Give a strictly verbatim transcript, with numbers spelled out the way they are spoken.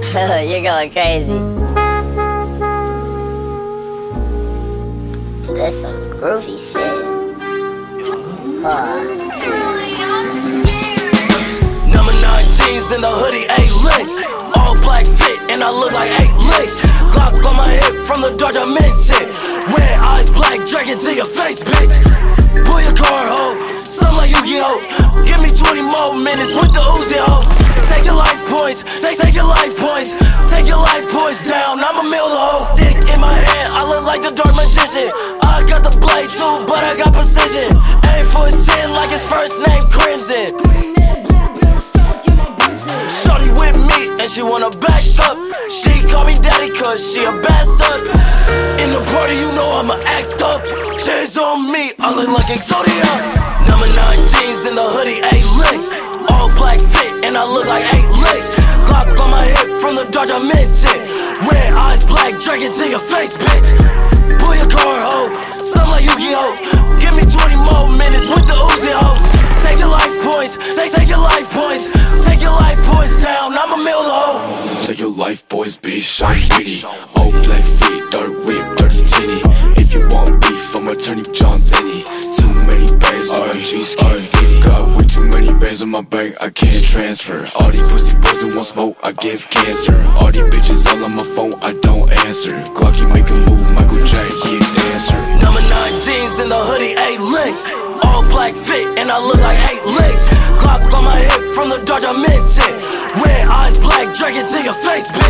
You're going crazy. That's some groovy shit. Uh. Number nine jeans in the hoodie, eight licks. All black fit and I look like eight licks. Glock on my hip from the dark dimension. Red eyes, black dragon to your face, bitch. Pull your car, ho. Something like Yu-Gi-Oh. Give me twenty more minutes with the Uzi, ho. Take your life points, take, take your life points. Take your life points down, I'ma mill the hoe. Stick in my hand, I look like the dark magician. I got the blade too, but I got precision. Aim for his chin like his first name Crimson. Shorty with me and she wanna back up. She call me daddy cause she a bastard. In the party you know I'ma act up. Chains on me, I look like Exodia. Number nine jeans in the hoodie, eight licks. All black fit and I look like eight licks. Glock on my hip from the dark dimension. Red eyes, black dragon to your face, bitch. Pull your car, ho. Something like Yu-Gi-Oh. Give me twenty more minutes with the Uzi, ho. Take your life points, take, take your life points. Take your life points down, I'ma mill the hoe. Take your life, boys, bitch, I'm witty. All black feet, dark whip, dirty titty. If you want beef, I'ma turn you John Denny. Too many bags, R G's can't fit it. Got way too many bags in my bank, I can't transfer. All these pussy boys that want smoke, I give cancer. All these bitches all on my phone, I don't answer. Glocky make a move, Michael Jack, he a dancer. Number nine jeans in the hoodie, eight licks. All black fit and I look like eight licks. Glock on my hip from the dark dimension. Red eyes, black dragon to your face, bitch.